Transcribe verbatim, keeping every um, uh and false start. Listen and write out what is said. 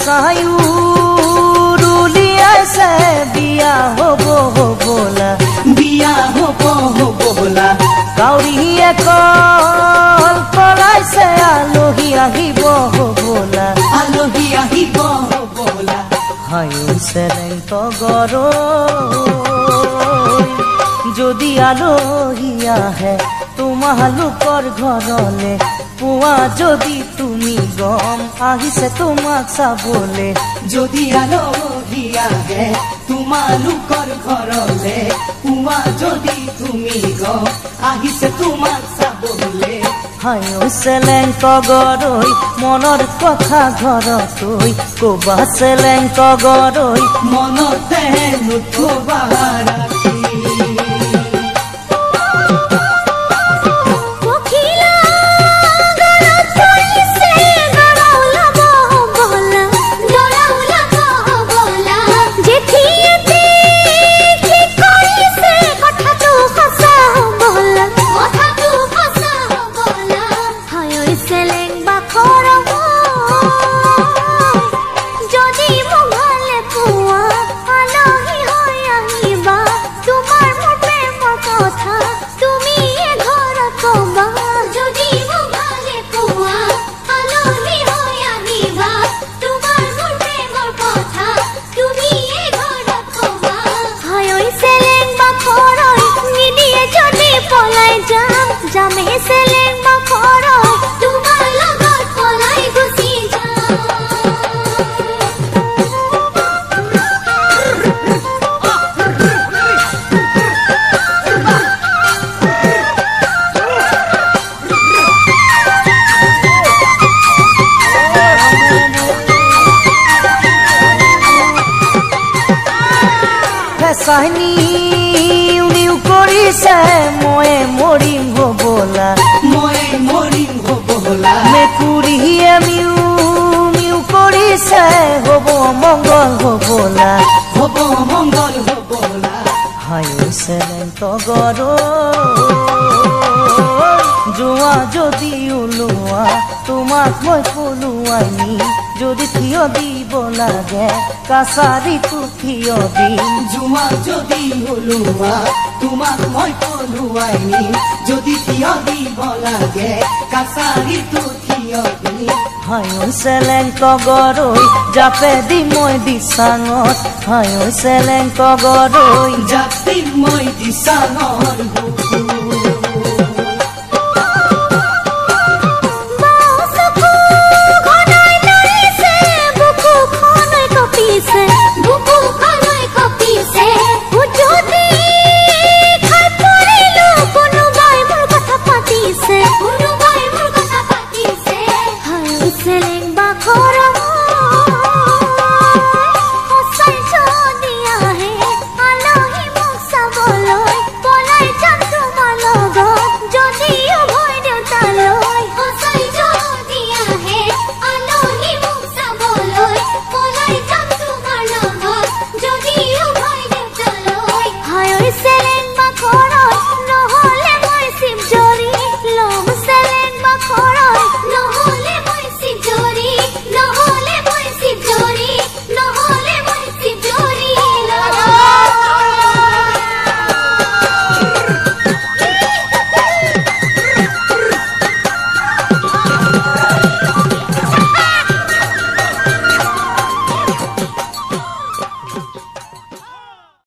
পেচায়ো ৰুলিয়াইছে বিয়া হ'ব হ'বলা বিয়া হ'ব হ'বলা কাউৰীয়ে কল কলাইছে আলহী আহিব হ'বলা আলহী আহিব হ'বলা হায়ো চেলেং তগৰৈ যদি আলহী আহে তোমালোকৰ ঘৰলে পুৱা যদি তুমি গম আহিছে তোমাক চাবলে যদি আলহী আহে তোমালোকৰ ঘৰলে পুৱা যদি তুমি গম আহিছে তোমাক চাবলে হায়ো চেলেং তগৰৈ মনৰ কথা ঘৰতৈ কবা চেলেং তগৰৈ মনতে নুথবা ৰাখি চাহনি উনিও কৰিছে মই মৰিম হ'বলা মই মৰিম হ'বলা মেকুৰীয়ে মিউ মিউ কৰিছে হ'ব মংগল হ'বলা হ'ব মংগল হ'বলা হায়ো চেলেং তগৰৈ যোৱা যদি ওলোৱা তোমাক মই পলুৱাই নি যদি থিয় দিব লাগে কাছাৰীটো থিয় দিম যোৱা যদি ওলোৱা তোমাক মই পলুৱাই নি যদি থিয় দিব লাগে কাছাৰীটো থিয় দিম হায়ো চেলেং তগৰৈ জাপে দি মই দিচাঙত হায়ো চেলেং তগৰৈ জাপি মই দিচাঙৰ Seleng bakor